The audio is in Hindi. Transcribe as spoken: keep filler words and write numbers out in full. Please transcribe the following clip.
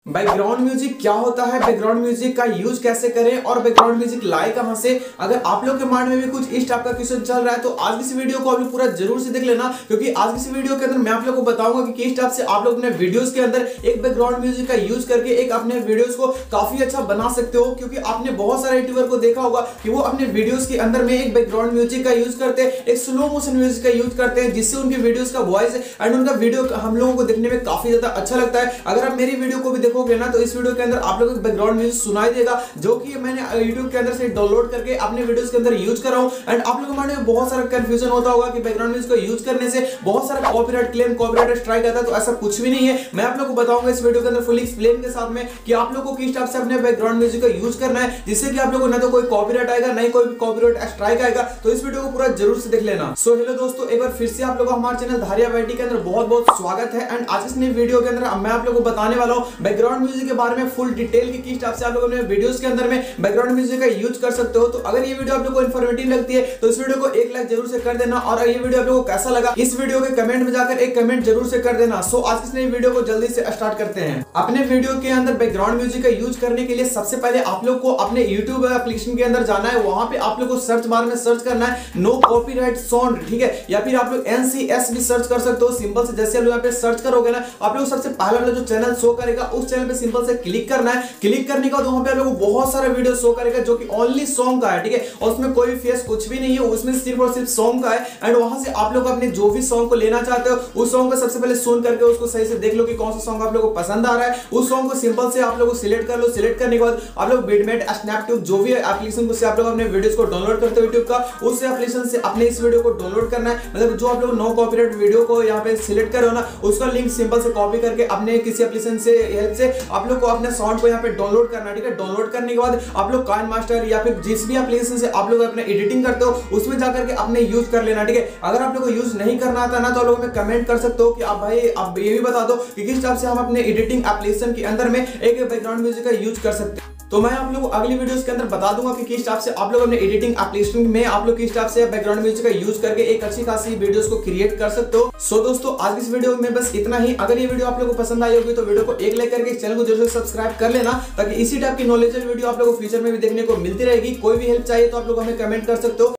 बैकग्राउंड म्यूजिक क्या होता है, बैकग्राउंड म्यूजिक का यूज कैसे करें और बैकग्राउंड म्यूजिक लाए कहां से। अगर आप लोग के माइंड में भी कुछ इस टाइप का क्वेश्चन चल रहा है तो आज की इस वीडियो को आप लोग पूरा जरूर से देख लेना, क्योंकि आज की इस वीडियो के अंदर मैं आप लोग को बताऊंगा कि किस टाइप से आप लोग अपने वीडियोस के अंदर एक बैकग्राउंड म्यूजिक का यूज करके एक अपने वीडियोस को काफी अच्छा बना सकते हो। क्योंकि आपने बहुत सारे यूट्यूबर को देखा होगा कि वो अपने वीडियोस के अंदर में एक बैकग्राउंड म्यूजिक का यूज करते हैं, एक स्लो मोशन म्यूजिक का यूज करते हैं, जिससे उनके वीडियोस का वॉइस एंड उनका वीडियो हम लोगों को देखने में काफी ज्यादा अच्छा लगता है। अगर आप मेरी वीडियो को भी देखोगे ना तो इस वीडियो के अंदर आप लोगों को बैकग्राउंड म्यूजिक सुनाई देगा, जो कि मैंने YouTube के अंदर से डाउनलोड करके अपने वीडियोस के अंदर यूज कर रहा हूं। एंड आप लोगों के माइंड में बहुत सारा कंफ्यूजन होता होगा कि बैकग्राउंड म्यूजिक को यूज करने से बहुत सारा कॉपीराइट क्लेम, कॉपीराइट स्ट्राइक आता है, तो ऐसा कुछ भी नहीं है। मैं आप लोगों को बताऊंगा इस वीडियो के अंदर फुल एक्सप्लेन के साथ में कि आप लोगों को किस टाइप से अपने बैकग्राउंड म्यूजिक का यूज करना है, जिससे कि आप लोगों को ना तो कोई कॉपीराइट आएगा, ना ही कोई कॉपीराइट स्ट्राइक आएगा। तो इस वीडियो को पूरा जरूर से देख लेना। सो हेलो दोस्तों, एक बार फिर से आप लोगों का हमारे चैनल धारिया वाईटी के अंदर बहुत बहुत स्वागत है। एंड आज इस नई वीडियो के अंदर मैं आप लोगों को बताने वाला हूं बैकग्राउंड म्यूजिक के बारे में फुल डिटेल की किस टाइप से आप लोग अपने वीडियोस के अंदर में बैकग्राउंड म्यूजिक का यूज कर सकते हो। तो अगर ये वीडियो आप लोगों को इंफॉर्मेटिव लगती है तो इस वीडियो को एक लाइक जरूर से कर देना, और ये वीडियो आप लोगों को कैसा लगा इस वीडियो के कमेंट में जाकर एक कमेंट जरूर से कर देना। सो आज की नई वीडियो को जल्दी से स्टार्ट करते हैं। अपने वीडियो के अंदर बैकग्राउंड म्यूजिक का यूज करने के लिए सबसे पहले आप लोग को अपने YouTube एप्लीकेशन के अंदर जाना है। वहां पे आप लोग को सर्च बार में सर्च करना है नो कॉपीराइट साउंड, ठीक है, या फिर आप लोग एन सी एस भी सर्च कर सकते हो सिंपल से। जैसे आप लोग यहाँ पे सर्च करोगे ना, आप लोग सबसे पहले जो चैनल शो करेगा उस चैनल पे सिंपल से क्लिक करना है। क्लिक करने के बाद वहां पे आप लोग को बहुत सारा वीडियो शो करेगा जो कि ओनली सॉन्ग का है, ठीक है, और उसमें कोई फेस कुछ भी नहीं है, उसमें सिर्फ और सिर्फ सॉन्ग का है। एंड वहां से आप लोग अपने जो भी सॉन्ग को लेना चाहते हो उस सॉन्ग को सबसे पहले सुन करके उसको सही से देख लो कि कौन सा सॉन्ग आप लोगों को पसंद आ रहा है। उस सॉन्ग को सिंपल से आप लोग सिलेक्ट कर लो। सिलेक्ट करने के बाद आप लोग बिटमेट, स्नैपट्यूब, जो भी एप्लीकेशन से आप लोग अपने वीडियोस को डाउनलोड करते हो यूट्यूब का, उस एप्लीकेशन से अपने इस वीडियो को डाउनलोड करना है। मतलब जो आप लोग नो कॉपीराइट वीडियो को यहाँ पे सिलेक्ट करो ना, उसका लिंक सिंपल से कॉपी करके अपने किसी एप्लीकेशन से हेल्प से आप लोग को अपने साउंड को यहाँ पे डाउनलोड करना है, ठीक है। डाउनलोड करने के बाद आप लोग काइन मास्टर या फिर जिस भी एप्लीकेशन से आप लोग अपने एडिटिंग करते हो उसमें जाकर के अपने यूज कर लेना, ठीक है। अगर आप लोग को यूज नहीं करना आता ना तो आप लोग में कमेंट कर सकते हो कि आप भाई आप ये भी बता दो कि किस टाइप से हम अपने एडिटिंग एप्लीकेशन के अंदर में एक बैकग्राउंड म्यूजिक का यूज कर सकते हैं। तो मैं आप लोगों को अगली वीडियोस के अंदर बता दूंगा कि किस टाइप से आप लोग अपने एडिटिंग एप्लीकेशन में आप लोग किस टाइप से बैकग्राउंड म्यूजिक का यूज करके एक अच्छी खासी वीडियोस को क्रिएट कर सकते हो। सो दोस्तों, आज इस वीडियो में बस इतना ही। अगर ये वीडियो आप लोगों को पसंद आई होगी तो वीडियो को एक लाइक करके चैनल को जरूर से सब्सक्राइब कर लेना, ताकि इसी टाइप की नॉलेजेबल वीडियो आप लोगों को फ्यूचर में भी देखने को मिलती रहेगी। कोई भी हेल्प चाहिए तो आप लोग हमें कमेंट कर सकते हो।